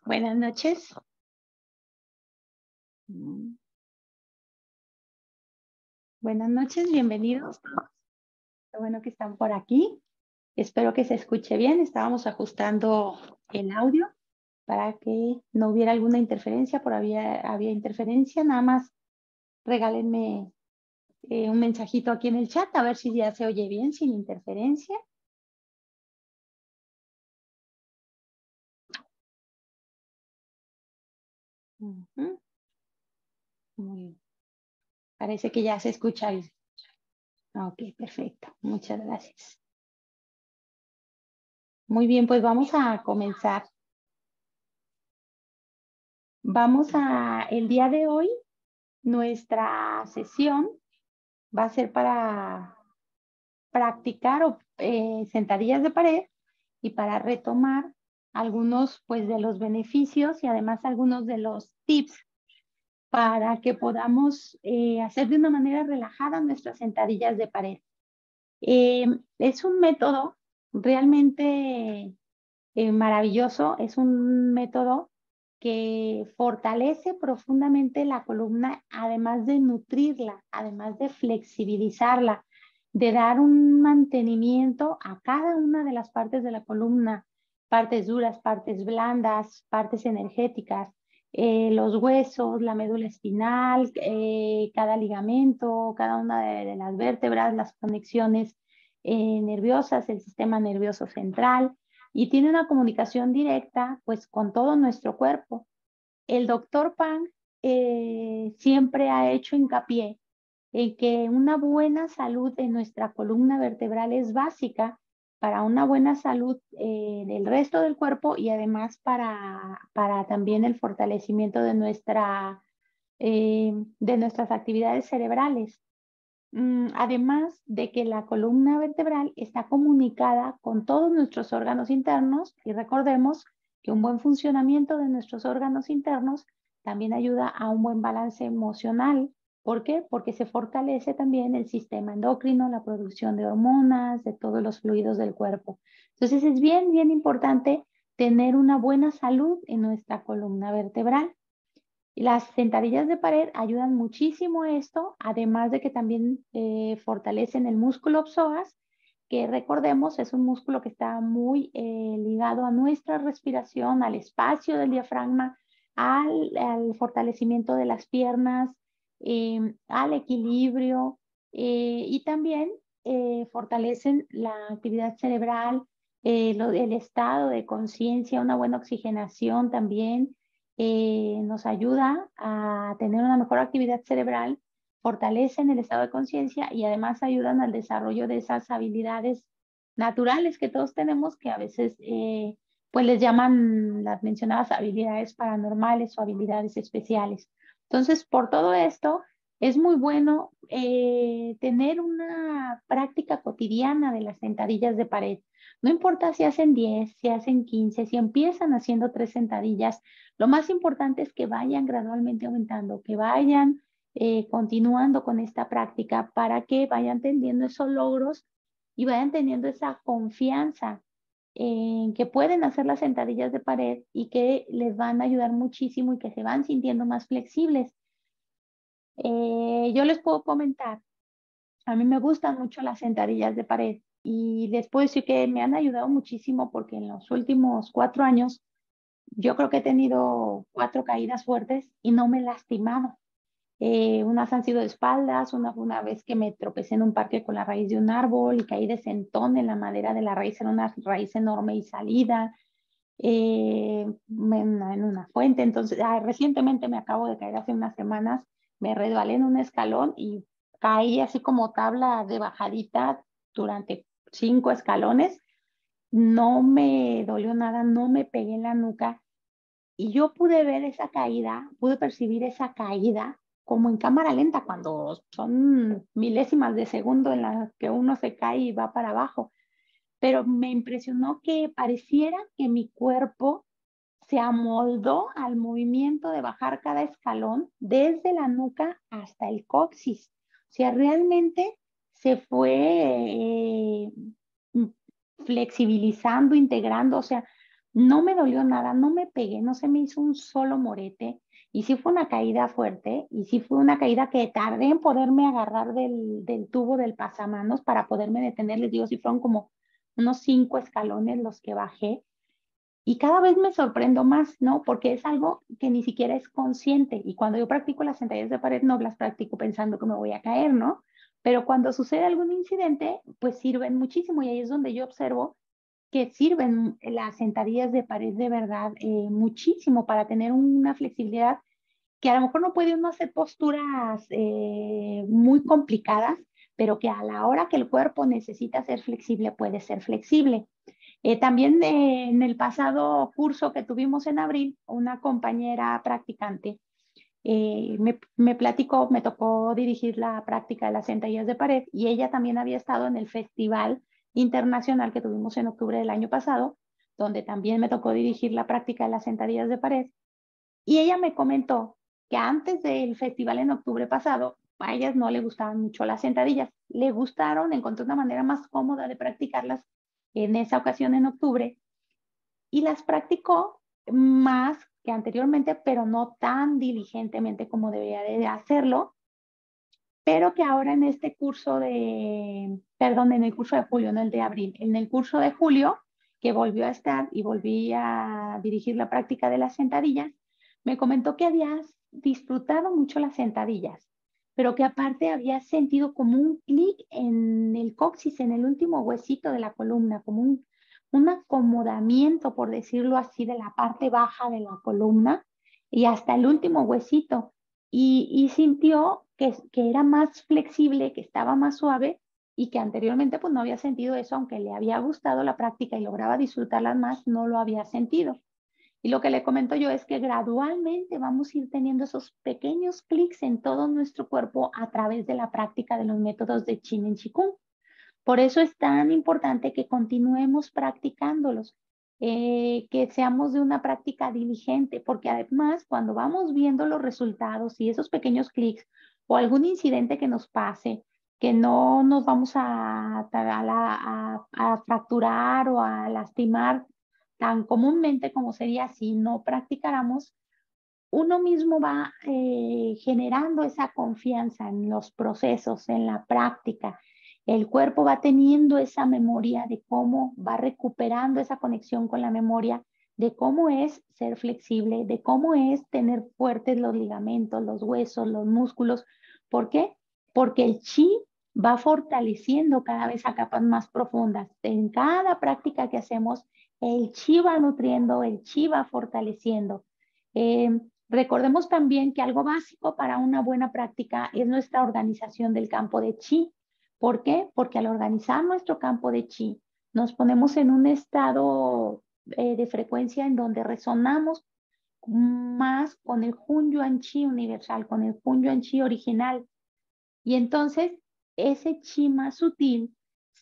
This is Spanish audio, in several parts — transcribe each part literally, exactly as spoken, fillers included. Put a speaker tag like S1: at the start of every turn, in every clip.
S1: Buenas noches. Mm. Buenas noches, bienvenidos. Qué bueno que están por aquí. Espero que se escuche bien. Estábamos ajustando el audio para que no hubiera alguna interferencia. Por había, había interferencia, nada más regálenme eh, un mensajito aquí en el chat a ver si ya se oye bien sin interferencia. Ujú. Muy bien. Parece que ya se escucha bien. Ok, perfecto. Muchas gracias. Muy bien, pues vamos a comenzar. Vamos a, el día de hoy, nuestra sesión va a ser para practicar o, eh, sentadillas de pared y para retomar algunos pues, de los beneficios y además algunos de los tips para que podamos eh, hacer de una manera relajada nuestras sentadillas de pared. Eh, es un método realmente eh, maravilloso, es un método que fortalece profundamente la columna, además de nutrirla, además de flexibilizarla, de dar un mantenimiento a cada una de las partes de la columna, partes duras, partes blandas, partes energéticas, eh, los huesos, la médula espinal, eh, cada ligamento, cada una de, de las vértebras, las conexiones eh, nerviosas, el sistema nervioso central, y tiene una comunicación directa pues con todo nuestro cuerpo. El doctor Pang eh, siempre ha hecho hincapié en que una buena salud de nuestra columna vertebral es básica para una buena salud eh, del resto del cuerpo y además para, para también el fortalecimiento de, nuestra, eh, de nuestras actividades cerebrales. Mm, además de que la columna vertebral está comunicada con todos nuestros órganos internos y recordemos que un buen funcionamiento de nuestros órganos internos también ayuda a un buen balance emocional. ¿Por qué? Porque se fortalece también el sistema endocrino, la producción de hormonas, de todos los fluidos del cuerpo. Entonces es bien, bien importante tener una buena salud en nuestra columna vertebral. Las sentadillas de pared ayudan muchísimo a esto, además de que también eh, fortalecen el músculo psoas, que recordemos es un músculo que está muy eh, ligado a nuestra respiración, al espacio del diafragma, al, al fortalecimiento de las piernas, eh, al equilibrio eh, y también eh, fortalecen la actividad cerebral, eh, lo, el estado de conciencia, una buena oxigenación también eh, nos ayuda a tener una mejor actividad cerebral, fortalecen el estado de conciencia y además ayudan al desarrollo de esas habilidades naturales que todos tenemos que a veces eh, pues les llaman las mencionadas habilidades paranormales o habilidades especiales. Entonces, por todo esto, es muy bueno eh, tener una práctica cotidiana de las sentadillas de pared. No importa si hacen diez, si hacen quince, si empiezan haciendo tres sentadillas, lo más importante es que vayan gradualmente aumentando, que vayan eh, continuando con esta práctica para que vayan teniendo esos logros y vayan teniendo esa confianza en que pueden hacer las sentadillas de pared y que les van a ayudar muchísimo y que se van sintiendo más flexibles. Eh, yo les puedo comentar, a mí me gustan mucho las sentadillas de pared y les puedo decir que me han ayudado muchísimo porque en los últimos cuatro años yo creo que he tenido cuatro caídas fuertes y no me he lastimado. Eh, unas han sido de espaldas, una fue una vez que me tropecé en un parque con la raíz de un árbol y caí de sentón en la madera de la raíz, era una raíz enorme y salida, eh, en, en una fuente. Entonces, ah, recientemente me acabo de caer hace unas semanas, me resbalé en un escalón y caí así como tabla de bajadita durante cinco escalones. No me dolió nada, no me pegué en la nuca y yo pude ver esa caída, pude percibir esa caída como en cámara lenta, cuando son milésimas de segundo en las que uno se cae y va para abajo. Pero me impresionó que pareciera que mi cuerpo se amoldó al movimiento de bajar cada escalón desde la nuca hasta el coxis. O sea, realmente se fue eh, flexibilizando, integrando, o sea, No me dolió nada, no me pegué, no se me hizo un solo morete. Y sí fue una caída fuerte, y sí fue una caída que tardé en poderme agarrar del, del tubo del pasamanos para poderme detener. Les digo, sí fueron como unos cinco escalones los que bajé. Y cada vez me sorprendo más, ¿no? Porque es algo que ni siquiera es consciente. Y cuando yo practico las sentadillas de pared, no las practico pensando que me voy a caer, ¿no? Pero cuando sucede algún incidente, pues sirven muchísimo. Y ahí es donde yo observo que sirven las sentadillas de pared de verdad eh, muchísimo para tener una flexibilidad que a lo mejor no puede uno hacer posturas eh, muy complicadas, pero que a la hora que el cuerpo necesita ser flexible, puede ser flexible. Eh, también eh, en el pasado curso que tuvimos en abril, una compañera practicante eh, me, me platicó, me tocó dirigir la práctica de las sentadillas de pared y ella también había estado en el festival internacional que tuvimos en octubre del año pasado, donde también me tocó dirigir la práctica de las sentadillas de pared. Y ella me comentó que antes del festival en octubre pasado, a ellas no le gustaban mucho las sentadillas. Le gustaron, encontró una manera más cómoda de practicarlas en esa ocasión en octubre y las practicó más que anteriormente, pero no tan diligentemente como debería de hacerlo, pero que ahora en este curso de, perdón, en el curso de julio, no el de abril, en el curso de julio, que volvió a estar y volví a dirigir la práctica de las sentadillas, me comentó que habías disfrutado mucho las sentadillas, pero que aparte había sentido como un clic en el coxis, en el último huesito de la columna, como un, un acomodamiento, por decirlo así, de la parte baja de la columna y hasta el último huesito. Y, y sintió que, que era más flexible, que estaba más suave y que anteriormente pues no había sentido eso, aunque le había gustado la práctica y lograba disfrutarla más, no lo había sentido. Y lo que le comento yo es que gradualmente vamos a ir teniendo esos pequeños clics en todo nuestro cuerpo a través de la práctica de los métodos de Chin en Chikung. Por eso es tan importante que continuemos practicándolos, eh, que seamos de una práctica diligente, porque además cuando vamos viendo los resultados y esos pequeños clics o algún incidente que nos pase, que no nos vamos a, a, a, a fracturar o a lastimar tan comúnmente como sería si no practicáramos, uno mismo va eh, generando esa confianza en los procesos, en la práctica. El cuerpo va teniendo esa memoria de cómo va recuperando esa conexión con la memoria, de cómo es ser flexible, de cómo es tener fuertes los ligamentos, los huesos, los músculos. ¿Por qué? Porque el chi va fortaleciendo cada vez a capas más profundas. En cada práctica que hacemos, el chi va nutriendo, el chi va fortaleciendo. Eh, Recordemos también que algo básico para una buena práctica es nuestra organización del campo de chi. ¿Por qué? Porque al organizar nuestro campo de chi, nos ponemos en un estado eh, de frecuencia en donde resonamos más con el Hun Yuan Chi universal, con el Hun Yuan Chi original. Y entonces, ese chi más sutil,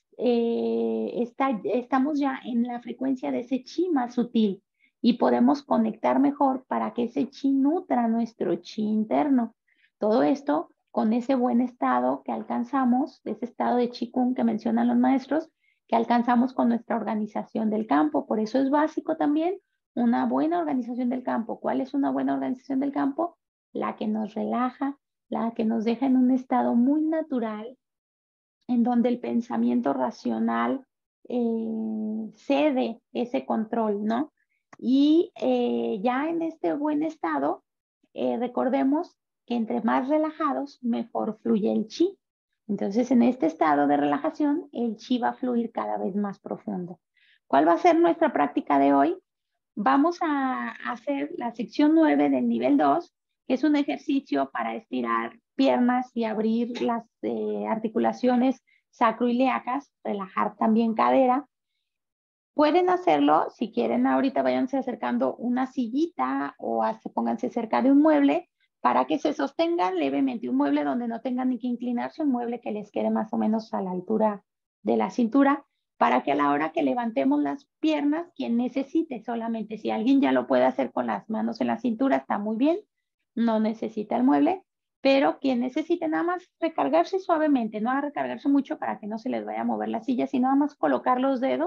S1: eh, está, estamos ya en la frecuencia de ese chi más sutil y podemos conectar mejor para que ese chi nutra nuestro chi interno. Todo esto con ese buen estado que alcanzamos, ese estado de chi kung que mencionan los maestros, que alcanzamos con nuestra organización del campo. Por eso es básico también una buena organización del campo. ¿Cuál es una buena organización del campo? La que nos relaja, la que nos deja en un estado muy natural, en donde el pensamiento racional eh, cede ese control, ¿no? Y eh, ya en este buen estado, eh, recordemos que entre más relajados, mejor fluye el chi. Entonces, en este estado de relajación, el chi va a fluir cada vez más profundo. ¿Cuál va a ser nuestra práctica de hoy? Vamos a hacer la sección nueve del nivel dos, que es un ejercicio para estirar piernas y abrir las eh, articulaciones sacroiliacas, relajar también cadera. Pueden hacerlo, si quieren ahorita váyanse acercando una sillita o hasta pónganse cerca de un mueble para que se sostengan levemente, un mueble donde no tengan ni que inclinarse, un mueble que les quede más o menos a la altura de la cintura, para que a la hora que levantemos las piernas, quien necesite solamente, si alguien ya lo puede hacer con las manos en la cintura, está muy bien, no necesita el mueble, pero quien necesite nada más recargarse suavemente, no a recargarse mucho para que no se les vaya a mover la silla, sino nada más colocar los dedos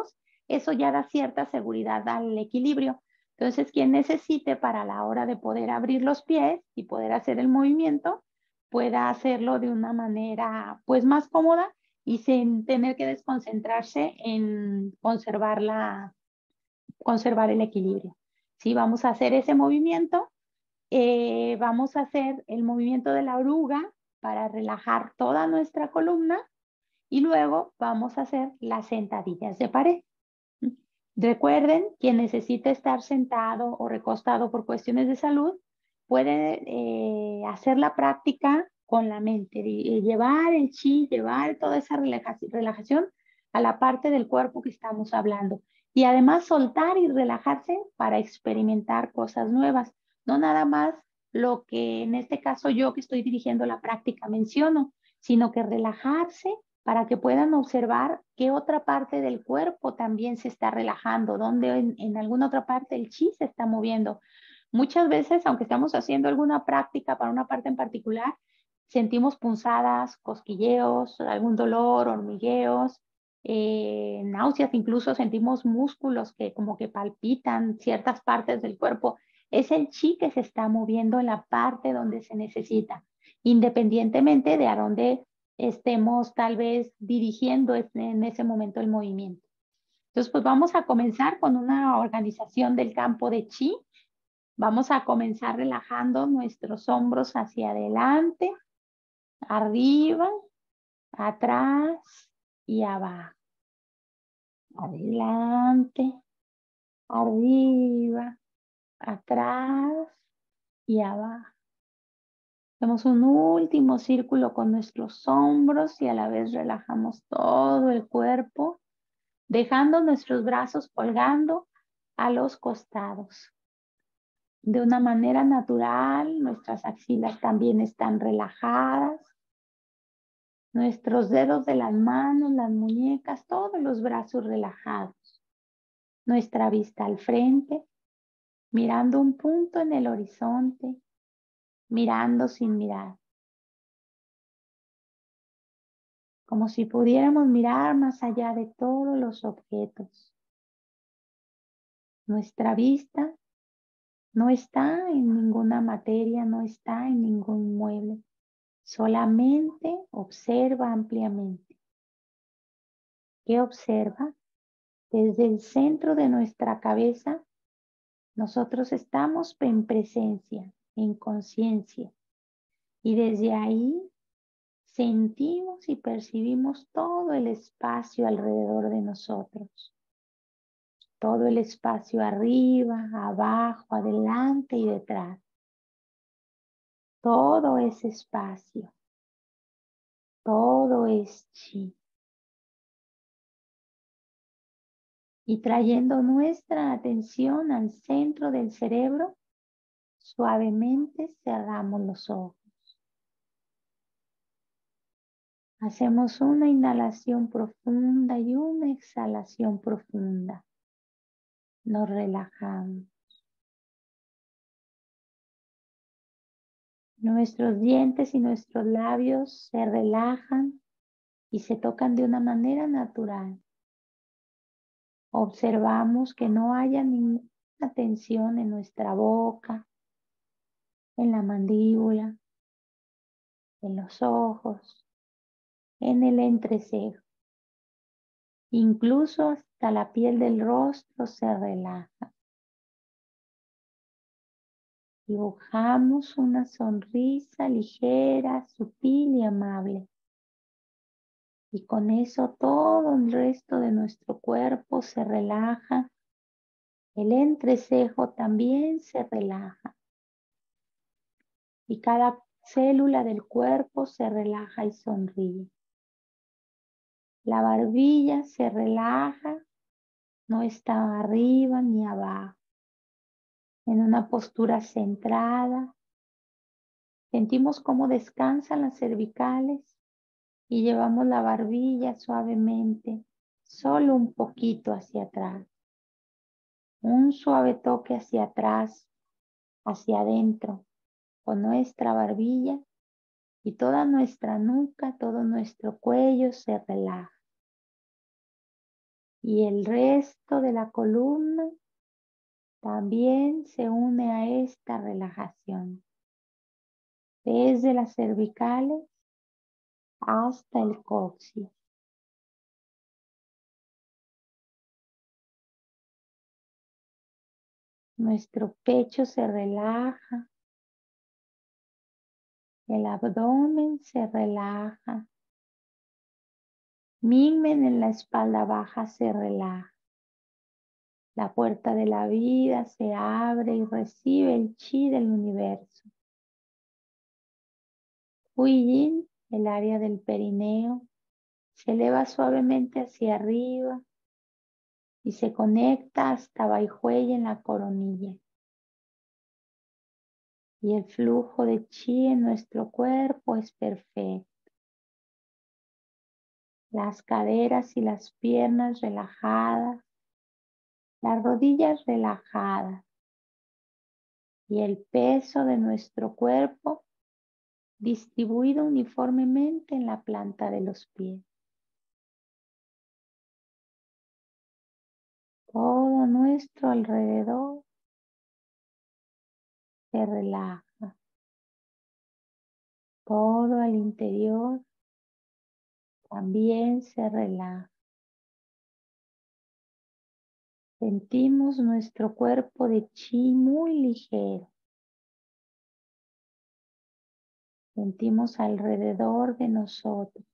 S1: eso ya da cierta seguridad al equilibrio. Entonces, quien necesite para la hora de poder abrir los pies y poder hacer el movimiento, pueda hacerlo de una manera pues más cómoda y sin tener que desconcentrarse en conservar, la, conservar el equilibrio. Sí, vamos a hacer ese movimiento. Eh, vamos a hacer el movimiento de la oruga para relajar toda nuestra columna y luego vamos a hacer las sentadillas de pared. Recuerden, quien necesita estar sentado o recostado por cuestiones de salud, puede eh, hacer la práctica con la mente, y llevar el chi, llevar toda esa relajación a la parte del cuerpo que estamos hablando. Y además soltar y relajarse para experimentar cosas nuevas. No nada más lo que en este caso yo que estoy dirigiendo la práctica menciono, sino que relajarse para que puedan observar qué otra parte del cuerpo también se está relajando, donde en, en alguna otra parte el chi se está moviendo. Muchas veces, aunque estamos haciendo alguna práctica para una parte en particular, sentimos punzadas, cosquilleos, algún dolor, hormigueos, eh, náuseas, incluso sentimos músculos que como que palpitan ciertas partes del cuerpo. Es el chi que se está moviendo en la parte donde se necesita, independientemente de a dónde estemos tal vez dirigiendo en ese momento el movimiento. Entonces, pues vamos a comenzar con una organización del campo de chi. Vamos a comenzar relajando nuestros hombros hacia adelante, arriba, atrás y abajo. Adelante, arriba, atrás y abajo. Hacemos un último círculo con nuestros hombros y a la vez relajamos todo el cuerpo, dejando nuestros brazos colgando a los costados. De una manera natural, nuestras axilas también están relajadas. Nuestros dedos de las manos, las muñecas, todos los brazos relajados. Nuestra vista al frente, mirando un punto en el horizonte, mirando sin mirar. Como si pudiéramos mirar más allá de todos los objetos. Nuestra vista no está en ninguna materia, no está en ningún mueble. Solamente observa ampliamente. ¿Qué observa? Desde el centro de nuestra cabeza, nosotros estamos en presencia, en conciencia. Y desde ahí sentimos y percibimos todo el espacio alrededor de nosotros. Todo el espacio arriba, abajo, adelante y detrás. Todo ese espacio. Todo es chi. Y trayendo nuestra atención al centro del cerebro, suavemente cerramos los ojos. Hacemos una inhalación profunda y una exhalación profunda. Nos relajamos. Nuestros dientes y nuestros labios se relajan y se tocan de una manera natural. Observamos que no haya ninguna tensión en nuestra boca, en la mandíbula, en los ojos, en el entrecejo. Incluso hasta la piel del rostro se relaja. Dibujamos una sonrisa ligera, sutil y amable. Y con eso todo el resto de nuestro cuerpo se relaja. El entrecejo también se relaja. Y cada célula del cuerpo se relaja y sonríe. La barbilla se relaja, no está arriba ni abajo. En una postura centrada. Sentimos cómo descansan las cervicales y llevamos la barbilla suavemente, solo un poquito hacia atrás. Un suave toque hacia atrás, hacia adentro, con nuestra barbilla y toda nuestra nuca, todo nuestro cuello se relaja. Y el resto de la columna también se une a esta relajación. Desde las cervicales hasta el coxis. Nuestro pecho se relaja. El abdomen se relaja. Mi himen en la espalda baja se relaja. La puerta de la vida se abre y recibe el chi del universo. Huiyin, el área del perineo, se eleva suavemente hacia arriba y se conecta hasta Baijuey en la coronilla. Y el flujo de chi en nuestro cuerpo es perfecto. Las caderas y las piernas relajadas, las rodillas relajadas y el peso de nuestro cuerpo distribuido uniformemente en la planta de los pies. Todo nuestro alrededor se relaja. Todo al interior también se relaja. Sentimos nuestro cuerpo de chi muy ligero. Sentimos alrededor de nosotros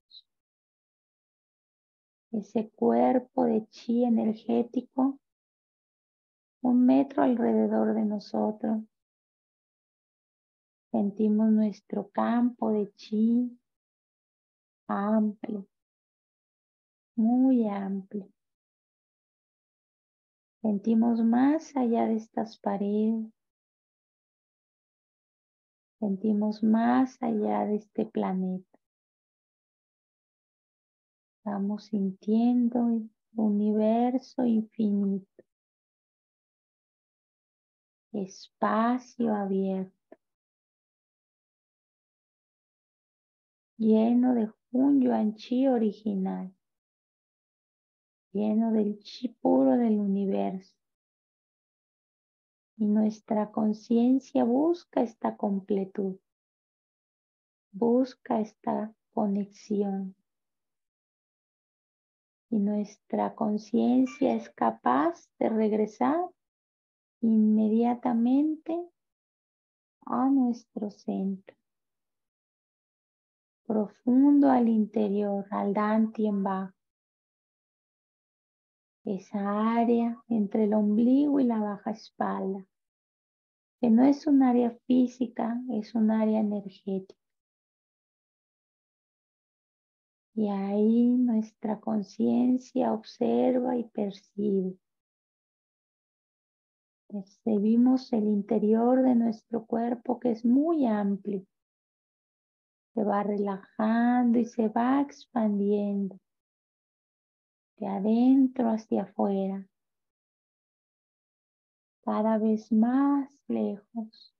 S1: ese cuerpo de chi energético, un metro alrededor de nosotros. Sentimos nuestro campo de chi amplio, muy amplio. Sentimos más allá de estas paredes. Sentimos más allá de este planeta. Estamos sintiendo el universo infinito. Espacio abierto. Lleno de Hun Yuan Chi original. Lleno del chi puro del universo. Y nuestra conciencia busca esta completud. Busca esta conexión. Y nuestra conciencia es capaz de regresar inmediatamente a nuestro centro. Profundo al interior, al Dantien bajo. Esa área entre el ombligo y la baja espalda, que no es un área física, es un área energética. Y ahí nuestra conciencia observa y percibe. Percibimos el interior de nuestro cuerpo que es muy amplio. Se va relajando y se va expandiendo de adentro hacia afuera. Cada vez más lejos,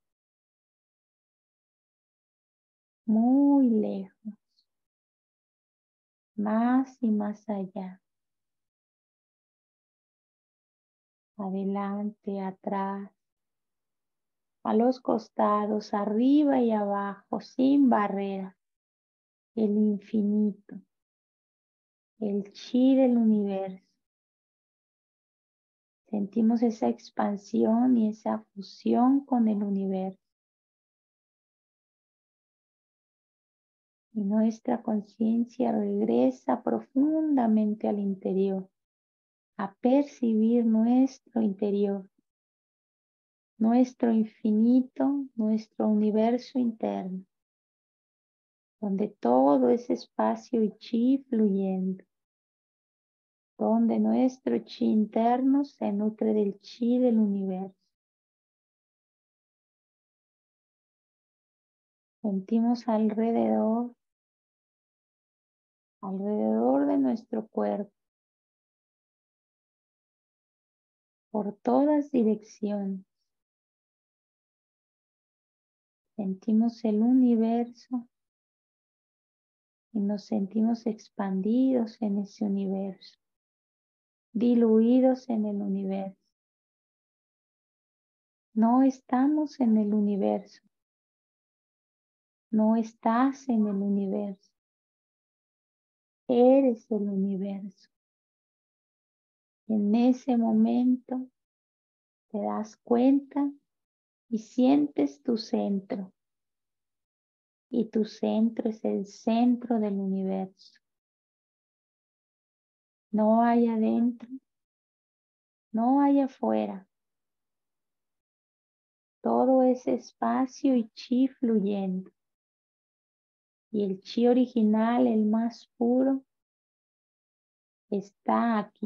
S1: muy lejos, más y más allá, adelante, atrás, a los costados, arriba y abajo, sin barrera, el infinito, el chi del universo. Sentimos esa expansión y esa fusión con el universo. Y nuestra conciencia regresa profundamente al interior, a percibir nuestro interior, nuestro infinito, nuestro universo interno, donde todo es espacio y chi fluyendo, donde nuestro chi interno se nutre del chi del universo. Sentimos alrededor, alrededor de nuestro cuerpo, por todas direcciones. Sentimos el universo y nos sentimos expandidos en ese universo, diluidos en el universo. No estamos en el universo. No estás en el universo. Eres el universo. En ese momento te das cuenta y sientes tu centro. Y tu centro es el centro del universo. No hay adentro, no hay afuera. Todo es espacio y chi fluyendo. Y el chi original, el más puro, está aquí.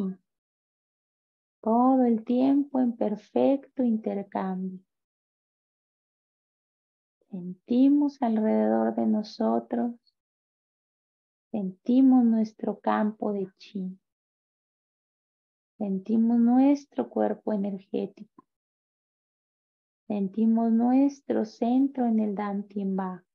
S1: Todo el tiempo en perfecto intercambio. Sentimos alrededor de nosotros, sentimos nuestro campo de chi. Sentimos nuestro cuerpo energético. Sentimos nuestro centro en el Dantian Bajo.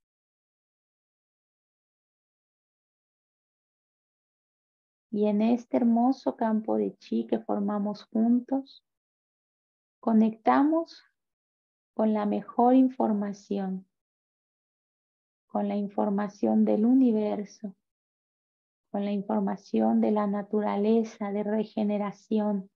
S1: Y en este hermoso campo de chi que formamos juntos, conectamos con la mejor información, con la información del universo, con la información de la naturaleza, de regeneración,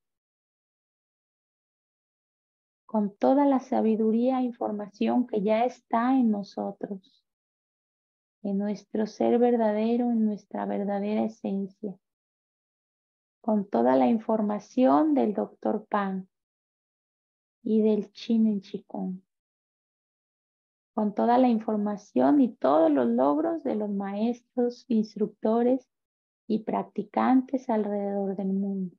S1: con toda la sabiduría e información que ya está en nosotros, en nuestro ser verdadero, en nuestra verdadera esencia, con toda la información del doctor Pan y del Chin en Chikung, con toda la información y todos los logros de los maestros, instructores y practicantes alrededor del mundo.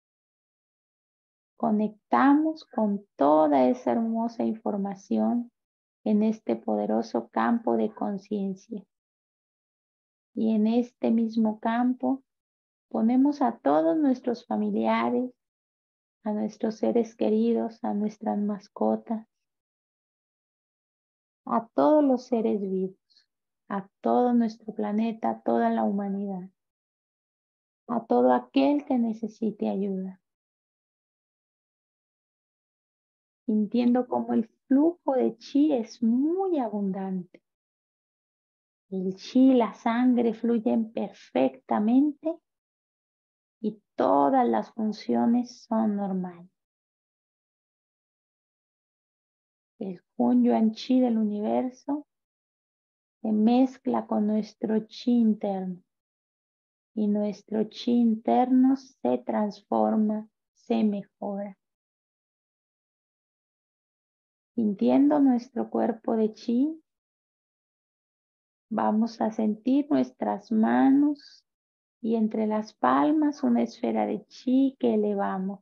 S1: Conectamos con toda esa hermosa información en este poderoso campo de conciencia. Y en este mismo campo ponemos a todos nuestros familiares, a nuestros seres queridos, a nuestras mascotas, a todos los seres vivos, a todo nuestro planeta, a toda la humanidad, a todo aquel que necesite ayuda. Sintiendo como el flujo de chi es muy abundante. El chi, la sangre fluyen perfectamente y todas las funciones son normales. El Hun Yuan Chi del universo se mezcla con nuestro chi interno y nuestro chi interno se transforma, se mejora. Sintiendo nuestro cuerpo de chi, vamos a sentir nuestras manos y entre las palmas una esfera de chi que elevamos.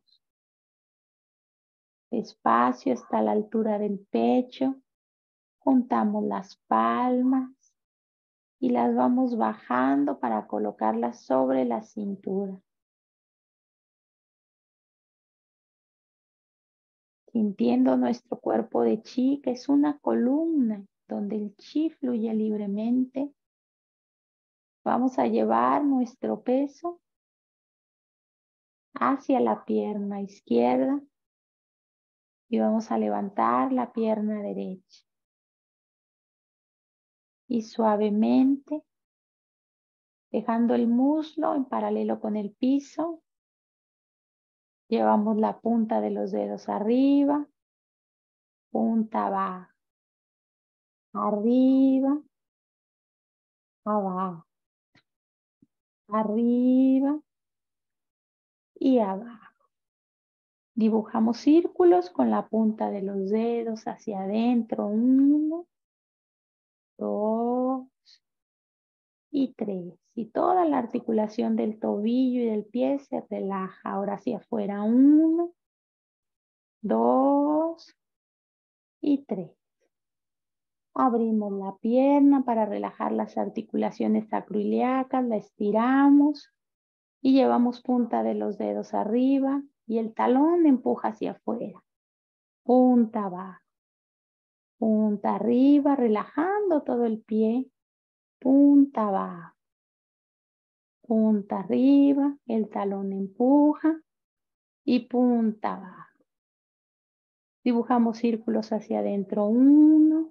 S1: Despacio hasta la altura del pecho, juntamos las palmas y las vamos bajando para colocarlas sobre la cintura. Sintiendo nuestro cuerpo de chi, que es una columna donde el chi fluye libremente, vamos a llevar nuestro peso hacia la pierna izquierda y vamos a levantar la pierna derecha. Y suavemente, dejando el muslo en paralelo con el piso, llevamos la punta de los dedos arriba, punta abajo, arriba, abajo, arriba y abajo. Dibujamos círculos con la punta de los dedos hacia adentro. Uno, dos y tres. Y toda la articulación del tobillo y del pie se relaja. Ahora hacia afuera. Uno, dos y tres. Abrimos la pierna para relajar las articulaciones sacroiliacas. La estiramos y llevamos punta de los dedos arriba y el talón empuja hacia afuera. Punta abajo. Punta arriba, relajando todo el pie. Punta abajo. Punta arriba, el talón empuja. y punta abajo. Dibujamos círculos hacia adentro. Uno,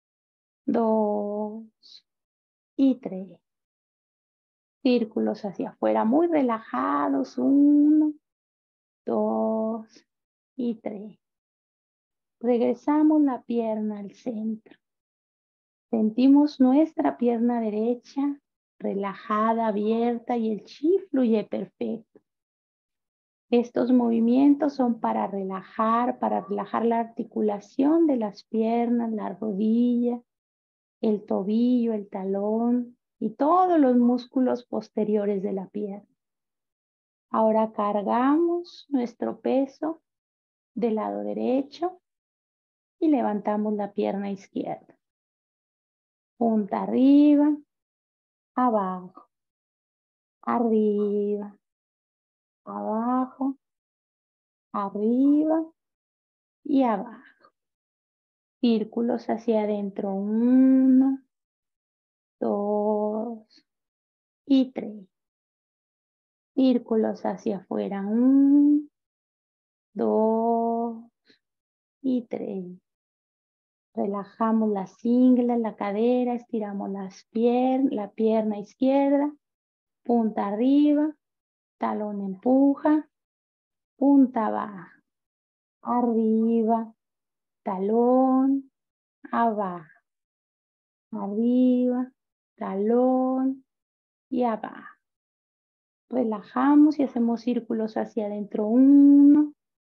S1: dos y tres. Círculos hacia afuera muy relajados. Uno, dos y tres. Regresamos la pierna al centro. Sentimos nuestra pierna derecha relajada, abierta y el chi fluye perfecto. Estos movimientos son para relajar, para relajar la articulación de las piernas, la rodilla, el tobillo, el talón y todos los músculos posteriores de la pierna. Ahora cargamos nuestro peso del lado derecho y levantamos la pierna izquierda. Punta arriba, abajo, arriba, abajo, arriba y abajo. Círculos hacia adentro. Uno, dos y tres. Círculos hacia afuera. Uno, dos y tres. Relajamos las ingles, la cadera, estiramos las pier- la pierna izquierda, punta arriba, talón empuja, punta baja, arriba, talón, abajo, arriba, talón y abajo. Relajamos y hacemos círculos hacia adentro. Uno,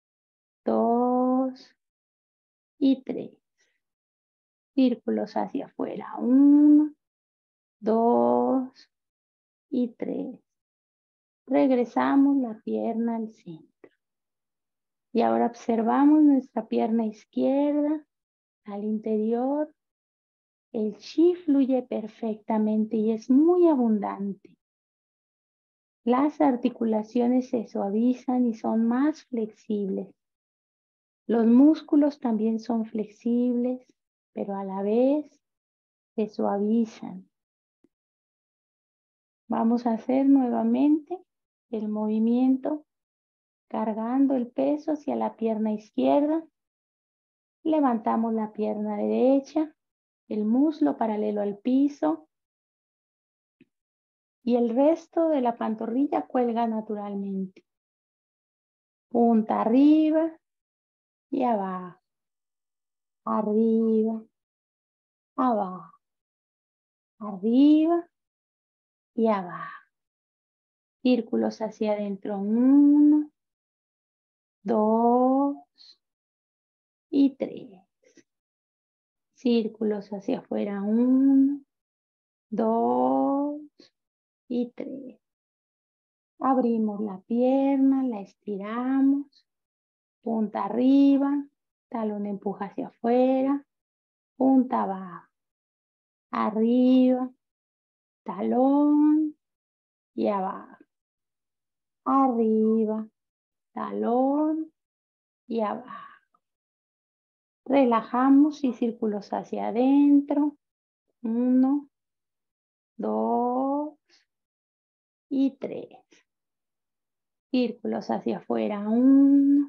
S1: dos y tres. Círculos hacia afuera. Uno, dos y tres. Regresamos la pierna al centro. Y ahora observamos nuestra pierna izquierda al interior. El chi fluye perfectamente y es muy abundante. Las articulaciones se suavizan y son más flexibles. Los músculos también son flexibles, pero a la vez se suavizan. Vamos a hacer nuevamente el movimiento cargando el peso hacia la pierna izquierda. Levantamos la pierna derecha, el muslo paralelo al piso y el resto de la pantorrilla cuelga naturalmente. Punta arriba y abajo, arriba, abajo, arriba y abajo. Círculos hacia adentro. Uno, dos y tres. Círculos hacia afuera. Uno, dos y tres. Abrimos la pierna, la estiramos. Punta arriba, talón empuja hacia afuera. Punta abajo, arriba, talón y abajo. Arriba, talón y abajo. Relajamos y círculos hacia adentro. Uno, dos y tres. Círculos hacia afuera. Uno,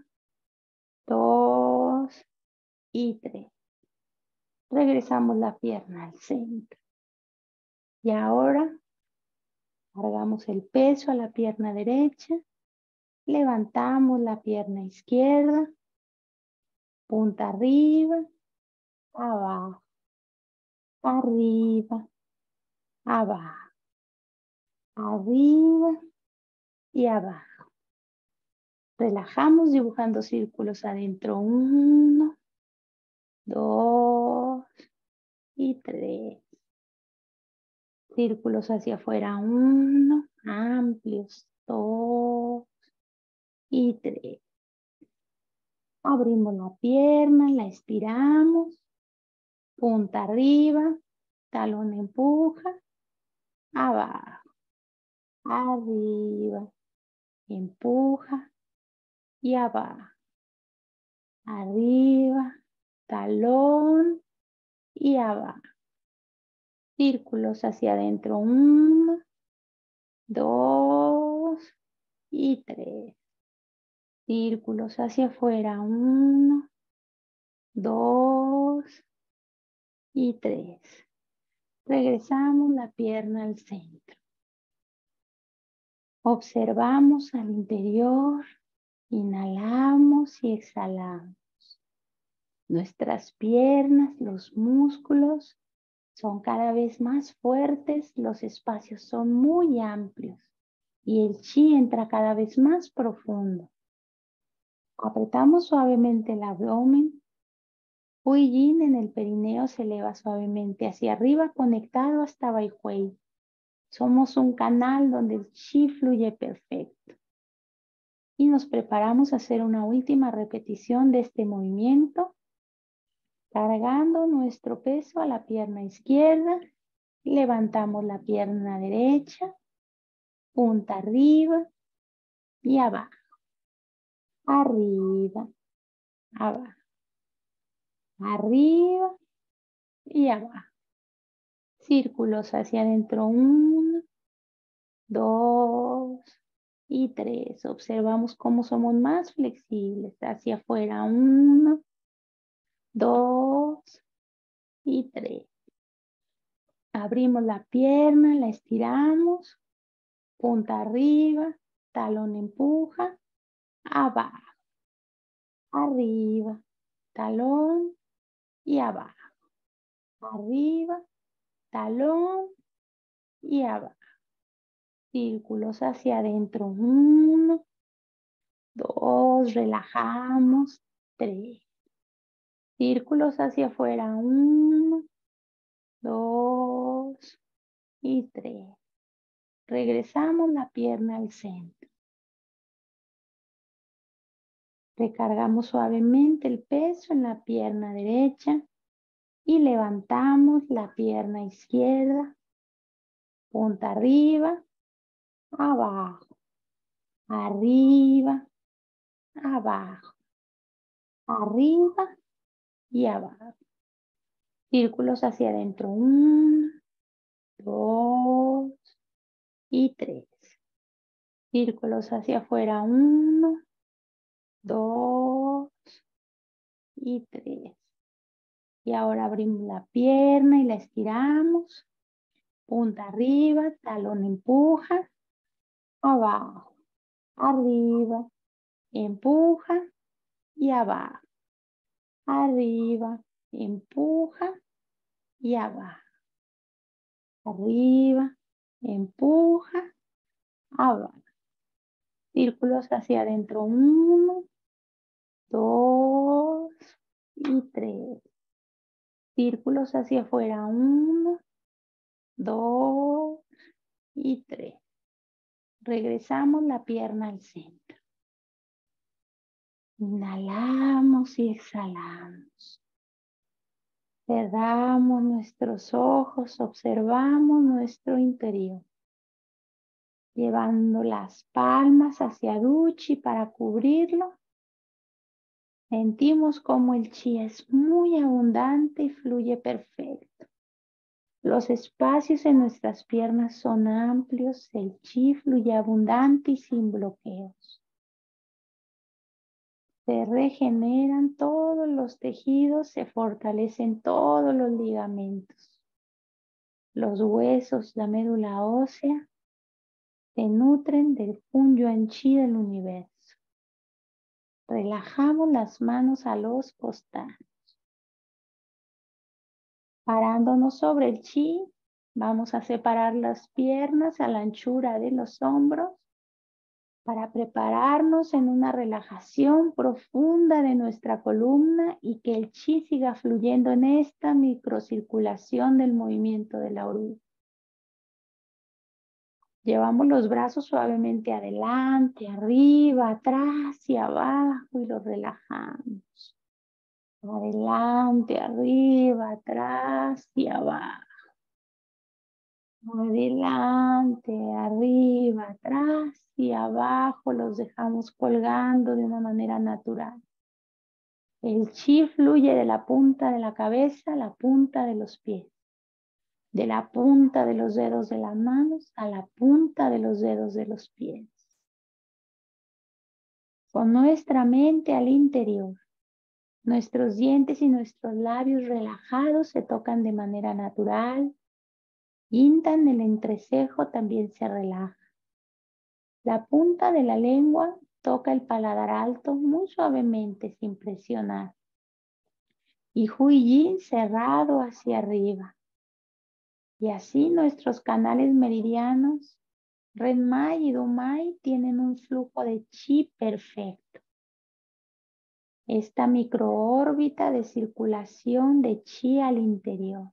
S1: dos y tres. Regresamos la pierna al centro. Y ahora cargamos el peso a la pierna derecha. Levantamos la pierna izquierda. Punta arriba, abajo, arriba, abajo, arriba y abajo. Relajamos dibujando círculos adentro. Uno, dos y tres. Círculos hacia afuera. Uno, amplios. Dos y tres. Abrimos la pierna, la estiramos. Punta arriba, talón empuja, abajo, arriba, empuja y abajo, arriba, talón y abajo. Círculos hacia adentro. Uno, dos y tres. Círculos hacia afuera. Uno, dos y tres. Regresamos la pierna al centro. Observamos al interior. Inhalamos y exhalamos. Nuestras piernas, los músculos son cada vez más fuertes, los espacios son muy amplios y el chi entra cada vez más profundo. Apretamos suavemente el abdomen. Hui Yin en el perineo se eleva suavemente hacia arriba, conectado hasta Bai Hui. Somos un canal donde el chi fluye perfecto. Y nos preparamos a hacer una última repetición de este movimiento, cargando nuestro peso a la pierna izquierda. Levantamos la pierna derecha, punta arriba y abajo. Arriba, abajo. Arriba y abajo. Círculos hacia adentro. Uno, dos y tres. Observamos cómo somos más flexibles. Hacia afuera. Uno, dos y tres. Abrimos la pierna, la estiramos. Punta arriba, talón empuja, abajo. Arriba, talón y abajo. Arriba, talón y abajo. Círculos hacia adentro. Uno, dos, relajamos. Tres. Círculos hacia afuera. Uno, dos y tres. Regresamos la pierna al centro. Recargamos suavemente el peso en la pierna derecha y levantamos la pierna izquierda. Punta arriba, abajo, arriba, abajo, arriba y abajo. Círculos hacia adentro. Uno, dos y tres. Círculos hacia afuera. Uno, dos y tres. Y ahora abrimos la pierna y la estiramos. Punta arriba, talón empuja, abajo, arriba, empuja y abajo. Arriba, empuja y abajo. Arriba, empuja, abajo. Círculos hacia adentro. Uno, dos y tres. Círculos hacia afuera. Uno, dos y tres. Regresamos la pierna al centro. Inhalamos y exhalamos. Cerramos nuestros ojos, observamos nuestro interior. Llevando las palmas hacia Duchi para cubrirlo. Sentimos como el chi es muy abundante y fluye perfecto. Los espacios en nuestras piernas son amplios, el chi fluye abundante y sin bloqueos. Se regeneran todos los tejidos, se fortalecen todos los ligamentos. Los huesos, la médula ósea, se nutren del Fun Yuan Chi del universo. Relajamos las manos a los costados. Parándonos sobre el chi, vamos a separar las piernas a la anchura de los hombros para prepararnos en una relajación profunda de nuestra columna y que el chi siga fluyendo en esta microcirculación del movimiento de la oruga. Llevamos los brazos suavemente adelante, arriba, atrás y abajo y los relajamos. Adelante, arriba, atrás y abajo. Adelante, arriba, atrás y abajo los dejamos colgando de una manera natural. El chi fluye de la punta de la cabeza a la punta de los pies. De la punta de los dedos de las manos a la punta de los dedos de los pies. con nuestra mente al interior. Nuestros dientes y nuestros labios relajados se tocan de manera natural. Hintan el entrecejo, también se relaja. La punta de la lengua toca el paladar alto muy suavemente, sin presionar. Y Huiyin cerrado hacia arriba. Y así nuestros canales meridianos, Renmai y Dumai, tienen un flujo de chi perfecto. Esta microórbita de circulación de chi al interior.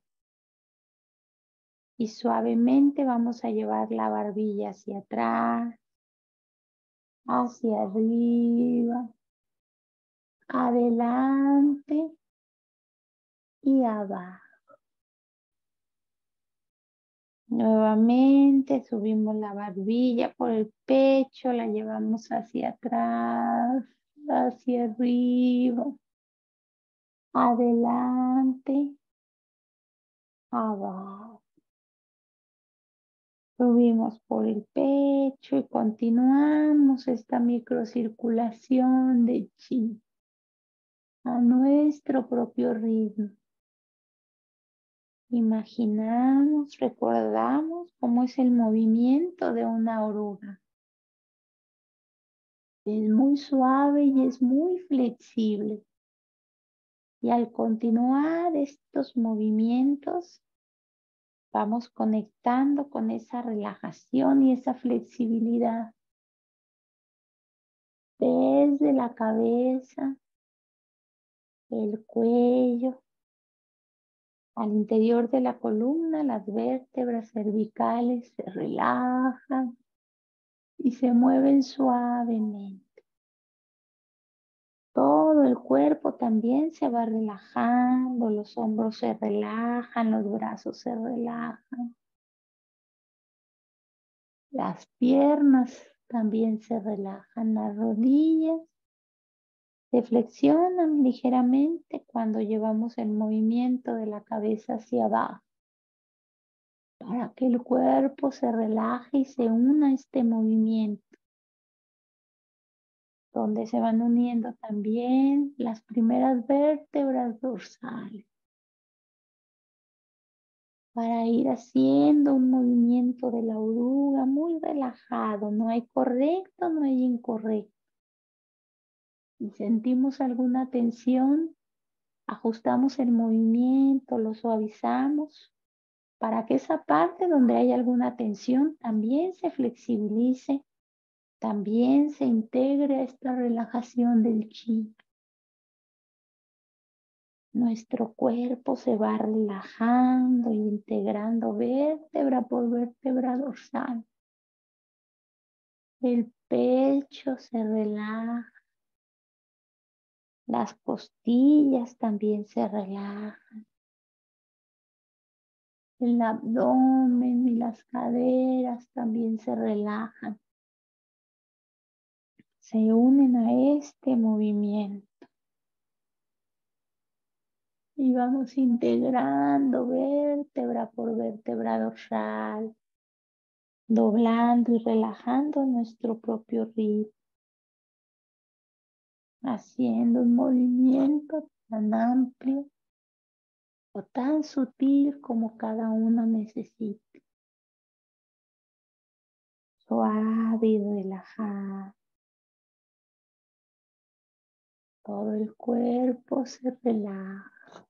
S1: Y suavemente vamos a llevar la barbilla hacia atrás, hacia arriba, adelante y abajo. Nuevamente subimos la barbilla por el pecho, la llevamos hacia atrás, hacia arriba, adelante, abajo. Subimos por el pecho y continuamos esta microcirculación de chi a nuestro propio ritmo. Imaginamos, recordamos cómo es el movimiento de una oruga. Es muy suave y es muy flexible. Y al continuar estos movimientos, vamos conectando con esa relajación y esa flexibilidad. Desde la cabeza, el cuello, al interior de la columna, las vértebras cervicales se relajan y se mueven suavemente. Todo el cuerpo también se va relajando, los hombros se relajan, los brazos se relajan. Las piernas también se relajan, las rodillas se flexionan ligeramente cuando llevamos el movimiento de la cabeza hacia abajo, para que el cuerpo se relaje y se una a este movimiento, donde se van uniendo también las primeras vértebras dorsales, para ir haciendo un movimiento de la oruga muy relajado. No hay correcto, no hay incorrecto. Si sentimos alguna tensión, ajustamos el movimiento, lo suavizamos, para que esa parte donde hay alguna tensión también se flexibilice, también se integre a esta relajación del chi. Nuestro cuerpo se va relajando y integrando vértebra por vértebra dorsal. El pecho se relaja. Las costillas también se relajan. El abdomen y las caderas también se relajan. Se unen a este movimiento. Y vamos integrando vértebra por vértebra dorsal, doblando y relajando nuestro propio ritmo, haciendo un movimiento tan amplio o tan sutil como cada uno necesite. Suave y relajado. Todo el cuerpo se relaja.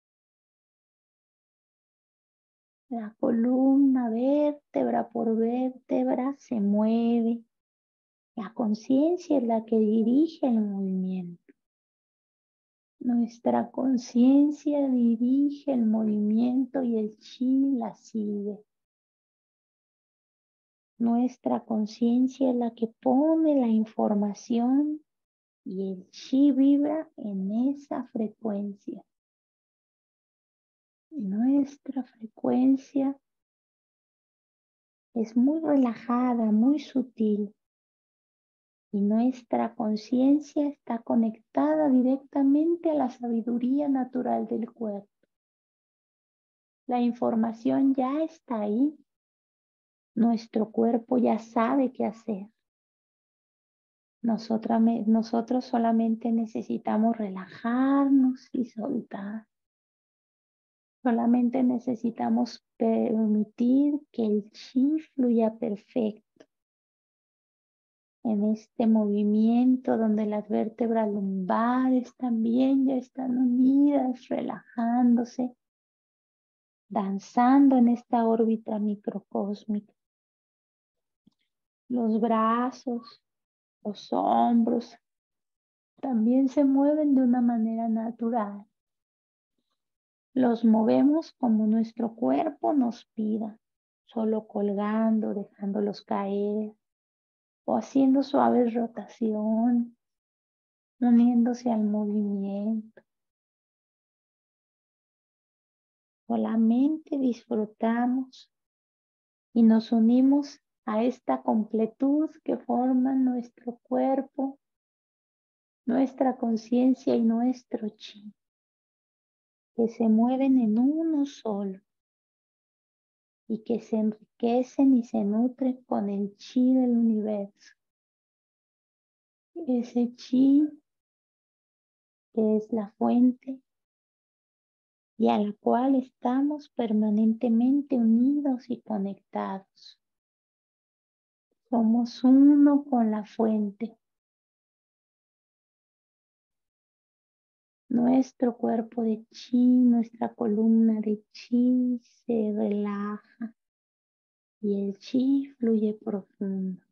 S1: La columna, vértebra por vértebra, se mueve. La conciencia es la que dirige el movimiento. Nuestra conciencia dirige el movimiento y el chi la sigue. Nuestra conciencia es la que pone la información y el chi vibra en esa frecuencia. Nuestra frecuencia es muy relajada, muy sutil. Y nuestra conciencia está conectada directamente a la sabiduría natural del cuerpo. La información ya está ahí. Nuestro cuerpo ya sabe qué hacer. Nosotras, nosotros solamente necesitamos relajarnos y soltar. Solamente necesitamos permitir que el chi fluya perfecto en este movimiento donde las vértebras lumbares también ya están unidas, relajándose, danzando en esta órbita microcósmica. Los brazos, los hombros también se mueven de una manera natural. Los movemos como nuestro cuerpo nos pida, solo colgando, dejándolos caer o haciendo suaves rotaciones, uniéndose al movimiento. Solamente disfrutamos y nos unimos a esta completud que forma nuestro cuerpo, nuestra conciencia y nuestro chi, que se mueven en uno solo y que se enriquecen y se nutren con el chi del universo. Ese chi que es la fuente y a la cual estamos permanentemente unidos y conectados. Somos uno con la fuente. Nuestro cuerpo de chi, nuestra columna de chi se relaja y el chi fluye profundo,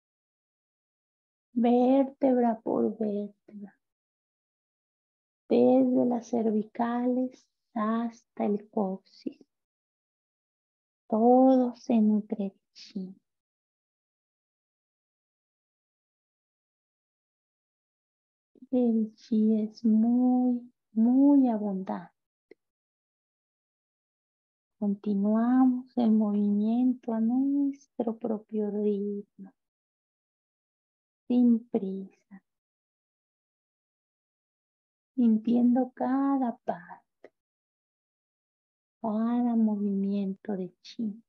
S1: vértebra por vértebra, desde las cervicales hasta el coxis. Todo se nutre de chi. El chi es muy, muy abundante. Continuamos el movimiento a nuestro propio ritmo, sin prisa, sintiendo cada parte, cada movimiento de chi.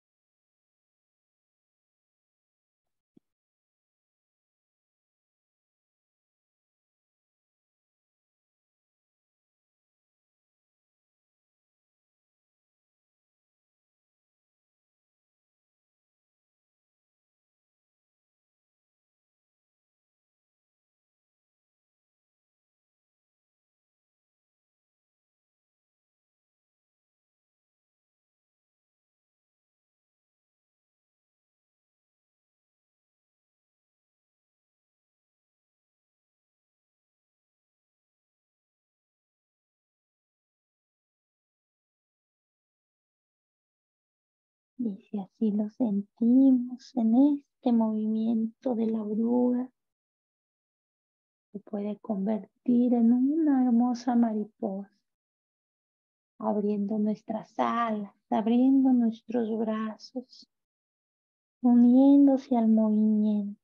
S1: Y si así lo sentimos en este movimiento de la oruga, se puede convertir en una hermosa mariposa, abriendo nuestras alas, abriendo nuestros brazos, uniéndose al movimiento.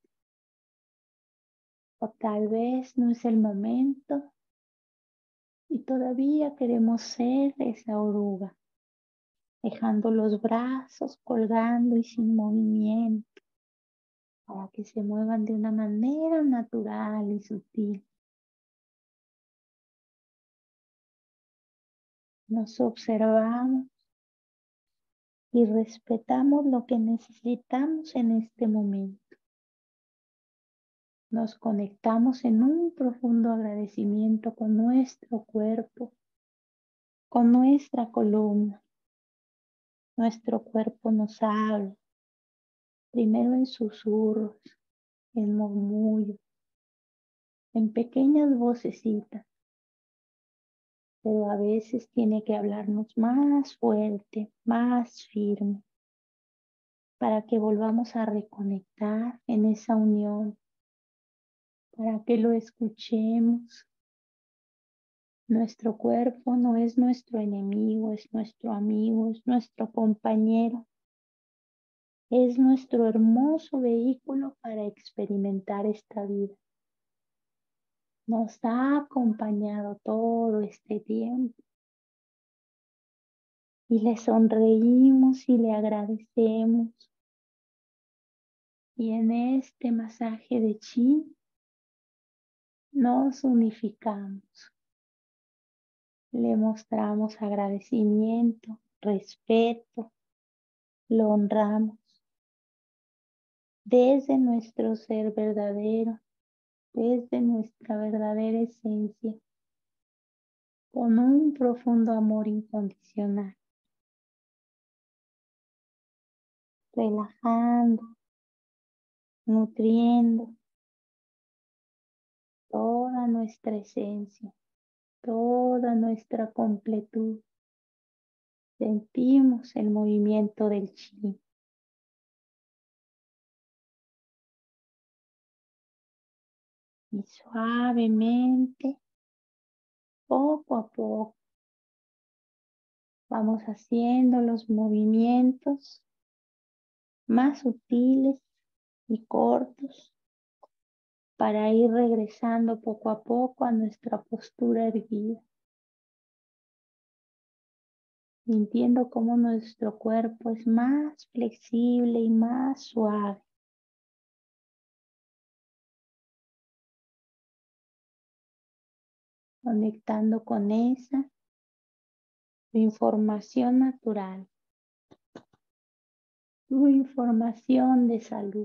S1: O tal vez no es el momento y todavía queremos ser esa oruga, dejando los brazos colgando y sin movimiento, para que se muevan de una manera natural y sutil. Nos observamos y respetamos lo que necesitamos en este momento. Nos conectamos en un profundo agradecimiento con nuestro cuerpo, con nuestra columna. Nuestro cuerpo nos habla, primero en susurros, en murmullos, en pequeñas vocecitas, pero a veces tiene que hablarnos más fuerte, más firme, para que volvamos a reconectar en esa unión, para que lo escuchemos. Nuestro cuerpo no es nuestro enemigo, es nuestro amigo, es nuestro compañero. Es nuestro hermoso vehículo para experimentar esta vida. Nos ha acompañado todo este tiempo y le sonreímos y le agradecemos. Y en este masaje de chi nos unificamos. Le mostramos agradecimiento, respeto, lo honramos desde nuestro ser verdadero, desde nuestra verdadera esencia, con un profundo amor incondicional, relajando, nutriendo toda nuestra esencia, toda nuestra completud. Sentimos el movimiento del chi. Y suavemente, poco a poco, vamos haciendo los movimientos más sutiles y cortos para ir regresando poco a poco a nuestra postura erguida, sintiendo cómo nuestro cuerpo es más flexible y más suave. Conectando con esa información natural, tu información de salud.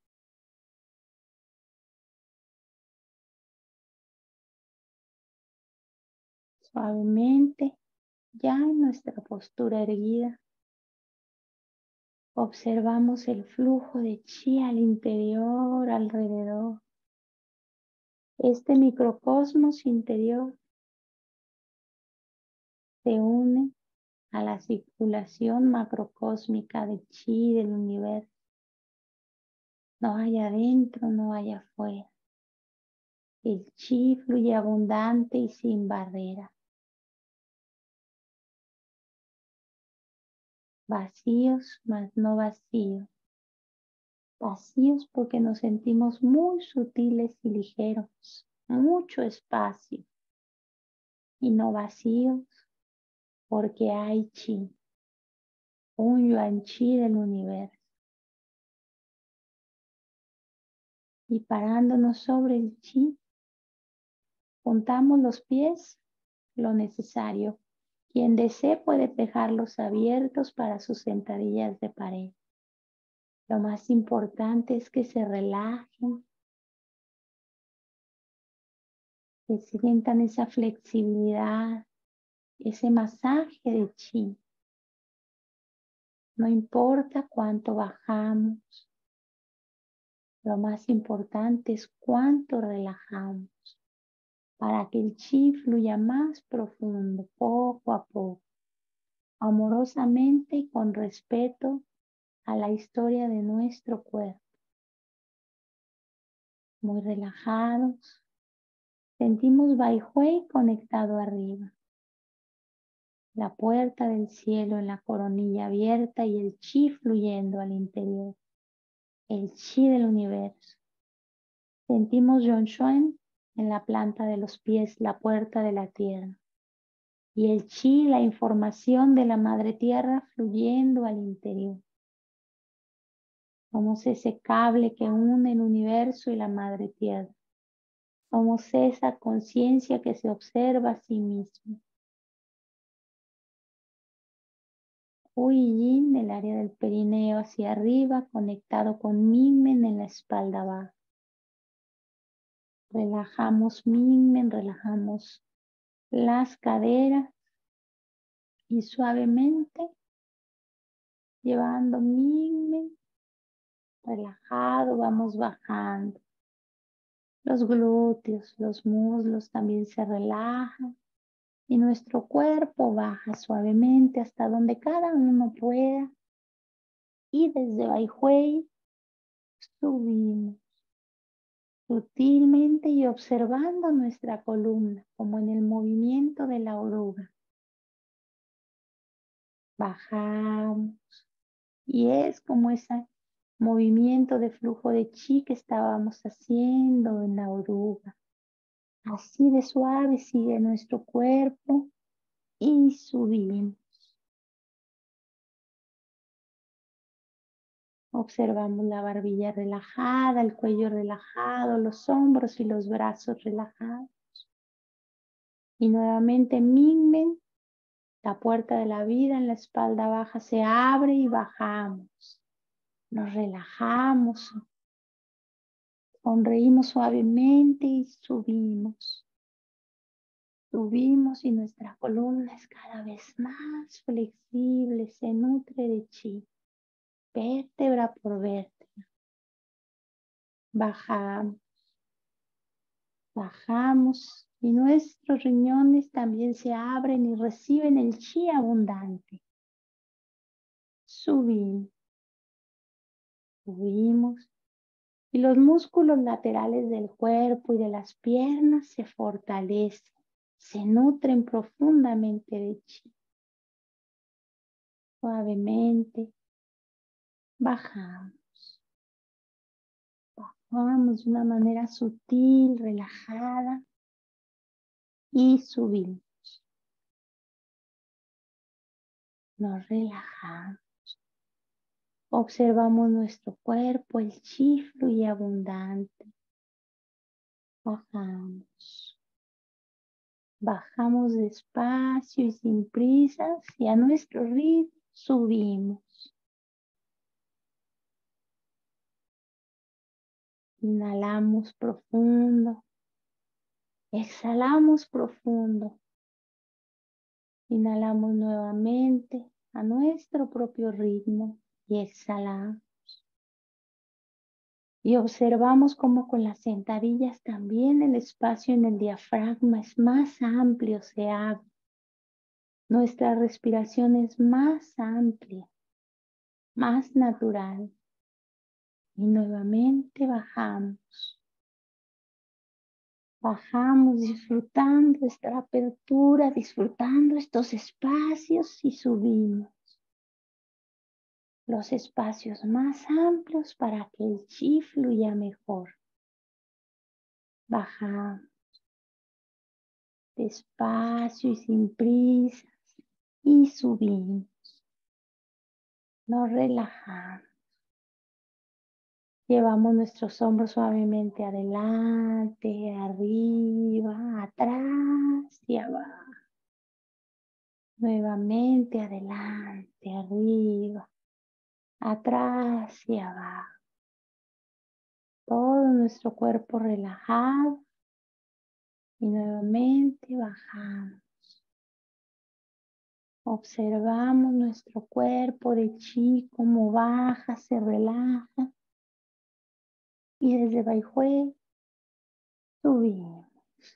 S1: Suavemente, ya en nuestra postura erguida, observamos el flujo de chi al interior, alrededor. Este microcosmos interior se une a la circulación macrocósmica de chi del universo. No hay adentro, no hay afuera. El chi fluye abundante y sin barrera. Vacíos, mas no vacíos. Vacíos porque nos sentimos muy sutiles y ligeros. Mucho espacio. Y no vacíos porque hay chi. Un yuan chi del universo. Y parándonos sobre el chi, juntamos los pies lo necesario. Quien desee puede dejarlos abiertos para sus sentadillas de pared. Lo más importante es que se relajen, que sientan esa flexibilidad, ese masaje de chi. No importa cuánto bajamos, lo más importante es cuánto relajamos para que el chi fluya más profundo, poco a poco, amorosamente y con respeto a la historia de nuestro cuerpo. Muy relajados, sentimos Bai Hui conectado arriba. La puerta del cielo en la coronilla abierta y el chi fluyendo al interior. El chi del universo. Sentimos Yongshuan en la planta de los pies, la puerta de la tierra. Y el chi, la información de la madre tierra fluyendo al interior. Somos ese cable que une el universo y la madre tierra. Somos esa conciencia que se observa a sí misma. Hui Yin del área del perineo hacia arriba, conectado con Minmen en la espalda baja. Relajamos Minmen, relajamos las caderas y suavemente llevando Minmen relajado, vamos bajando. Los glúteos, los muslos también se relajan y nuestro cuerpo baja suavemente hasta donde cada uno pueda. Y desde Bai Hui subimos sutilmente y observando nuestra columna como en el movimiento de la oruga. Bajamos y es como ese movimiento de flujo de chi que estábamos haciendo en la oruga. Así de suave sigue nuestro cuerpo y subimos. Observamos la barbilla relajada, el cuello relajado, los hombros y los brazos relajados. Y nuevamente Mingmen, la puerta de la vida en la espalda baja se abre y bajamos. Nos relajamos, sonreímos suavemente y subimos. Subimos y nuestra columna es cada vez más flexible, se nutre de chi, vértebra por vértebra. Bajamos, bajamos y nuestros riñones también se abren y reciben el chi abundante. Subimos, subimos y los músculos laterales del cuerpo y de las piernas se fortalecen, se nutren profundamente de chi. Suavemente bajamos, bajamos de una manera sutil, relajada y subimos. Nos relajamos. Observamos nuestro cuerpo, el chi fluye abundante. Bajamos. Bajamos despacio y sin prisas y a nuestro ritmo subimos. Inhalamos profundo. Exhalamos profundo. Inhalamos nuevamente a nuestro propio ritmo y exhalamos. Y observamos cómo con las sentadillas también el espacio en el diafragma es más amplio, se abre. Nuestra respiración es más amplia, más natural. Y nuevamente bajamos. Bajamos disfrutando esta apertura, disfrutando estos espacios y subimos. Los espacios más amplios para que el chi fluya mejor. Bajamos despacio y sin prisas y subimos. Nos relajamos. Llevamos nuestros hombros suavemente adelante, arriba, atrás y abajo. Nuevamente adelante, arriba, atrás y abajo. Todo nuestro cuerpo relajado y nuevamente bajamos. Observamos nuestro cuerpo de chi, cómo baja, se relaja. Y desde Baihue subimos.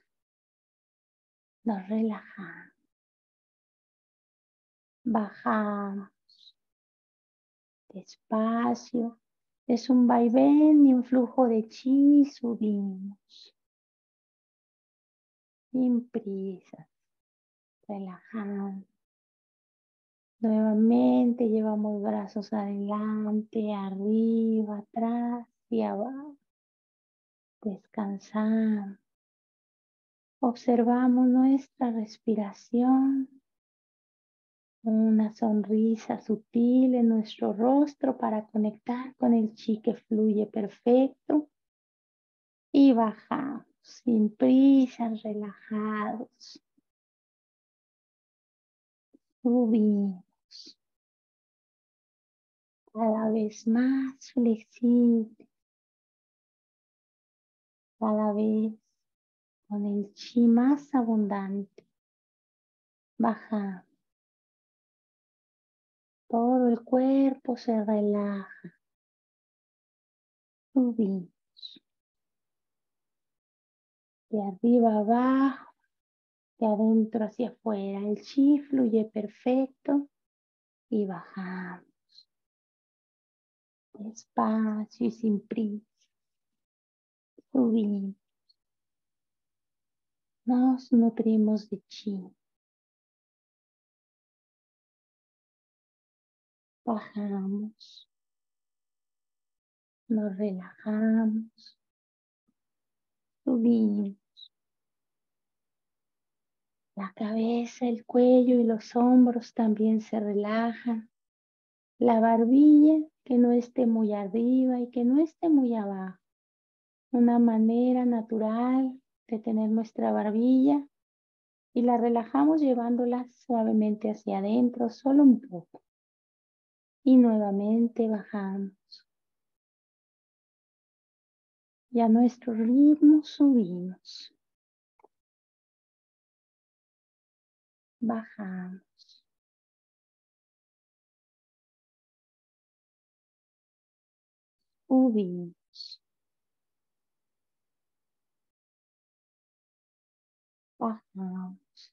S1: Nos relajamos. Bajamos. Despacio. Es un vaivén y un flujo de chi, subimos. Sin prisas. Relajando. Nuevamente llevamos brazos adelante, arriba, atrás y abajo. Descansamos. Observamos nuestra respiración. Una sonrisa sutil en nuestro rostro para conectar con el chi que fluye perfecto. Y bajamos sin prisas, relajados. Subimos. Cada vez más flexible. Cada vez con el chi más abundante. Bajamos. Todo el cuerpo se relaja. Subimos. De arriba abajo, de adentro hacia afuera. El chi fluye perfecto y bajamos. Despacio y sin prisa. Subimos. Nos nutrimos de chi. Bajamos. Nos relajamos. Subimos. La cabeza, el cuello y los hombros también se relajan. La barbilla que no esté muy arriba y que no esté muy abajo. Una manera natural de tener nuestra barbilla y la relajamos llevándola suavemente hacia adentro, solo un poco. Y nuevamente bajamos. Y a nuestro ritmo subimos. Bajamos. Subimos. Bajamos.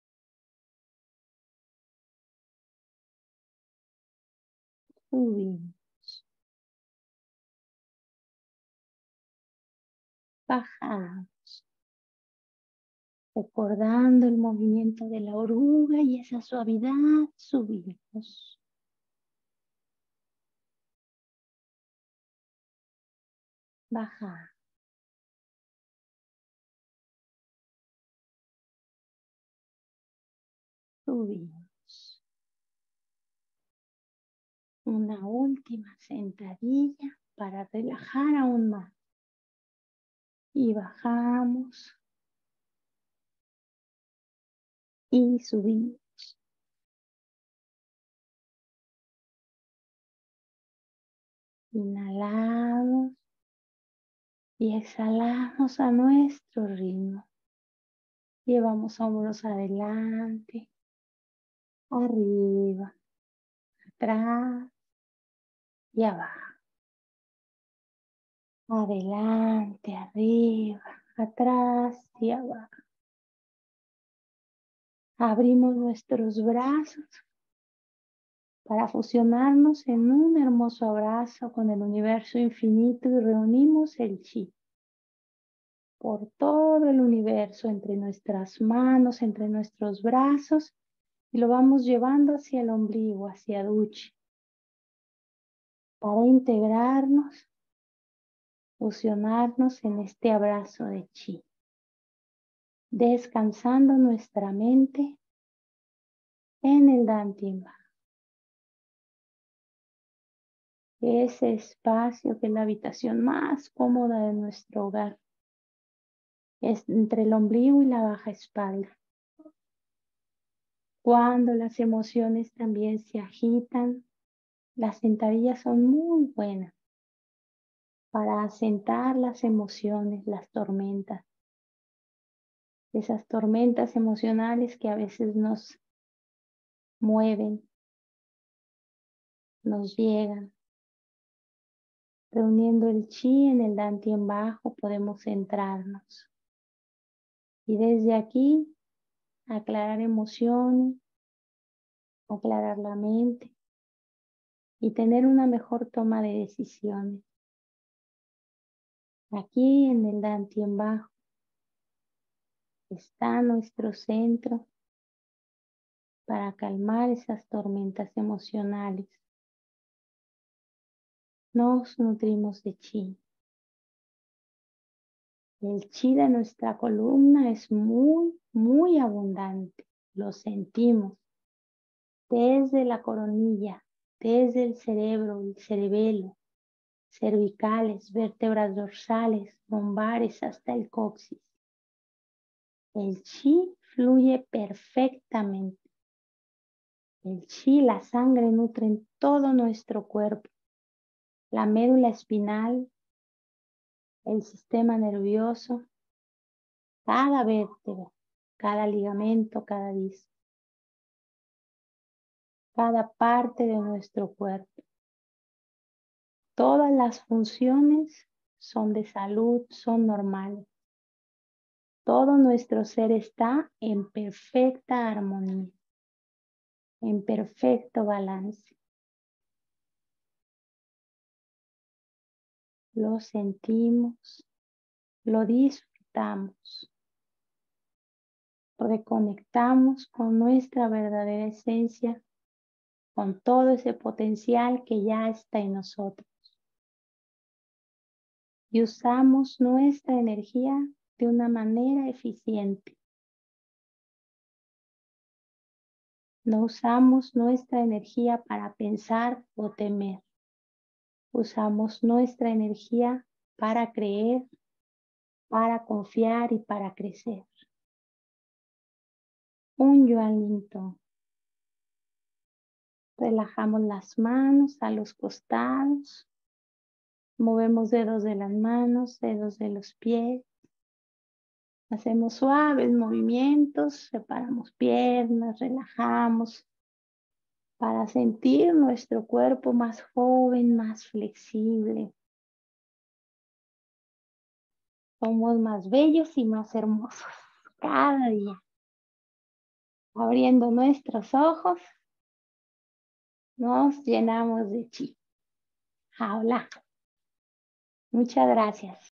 S1: Subimos. Bajamos. Recordando el movimiento de la oruga y esa suavidad, subimos. Bajamos. Subimos. Una última sentadilla para relajar aún más. Y bajamos. Y subimos. Inhalamos y exhalamos a nuestro ritmo. Llevamos hombros adelante, arriba, atrás y abajo. Adelante, arriba, atrás y abajo. Abrimos nuestros brazos para fusionarnos en un hermoso abrazo con el universo infinito y reunimos el chi por todo el universo entre nuestras manos, entre nuestros brazos y lo vamos llevando hacia el ombligo, hacia Duchi, para integrarnos, fusionarnos en este abrazo de chi, descansando nuestra mente en el Dantian Baja. Ese espacio que es la habitación más cómoda de nuestro hogar. Es entre el ombligo y la baja espalda. Cuando las emociones también se agitan, las sentadillas son muy buenas para asentar las emociones, las tormentas. Esas tormentas emocionales que a veces nos mueven, nos llegan. Reuniendo el chi en el Dantian bajo podemos centrarnos. Y desde aquí aclarar emociones, aclarar la mente y tener una mejor toma de decisiones. Aquí en el Dantian bajo está nuestro centro para calmar esas tormentas emocionales. Nos nutrimos de chi. El chi de nuestra columna es muy, muy abundante. Lo sentimos desde la coronilla, desde el cerebro, el cerebelo, cervicales, vértebras dorsales, lumbares hasta el coxis. El chi fluye perfectamente. El chi, la sangre, nutren todo nuestro cuerpo. La médula espinal, el sistema nervioso, cada vértebra, cada ligamento, cada disco, cada parte de nuestro cuerpo. Todas las funciones son de salud, son normales. Todo nuestro ser está en perfecta armonía, en perfecto balance. Lo sentimos, lo disfrutamos. Reconectamos con nuestra verdadera esencia, con todo ese potencial que ya está en nosotros. Y usamos nuestra energía de una manera eficiente. No usamos nuestra energía para pensar o temer. Usamos nuestra energía para creer, para confiar y para crecer. Un Yuan Ling. Relajamos las manos a los costados. Movemos dedos de las manos, dedos de los pies. Hacemos suaves movimientos, separamos piernas, relajamos para sentir nuestro cuerpo más joven, más flexible. Somos más bellos y más hermosos cada día. Abriendo nuestros ojos, nos llenamos de chi. Jaula. Muchas gracias.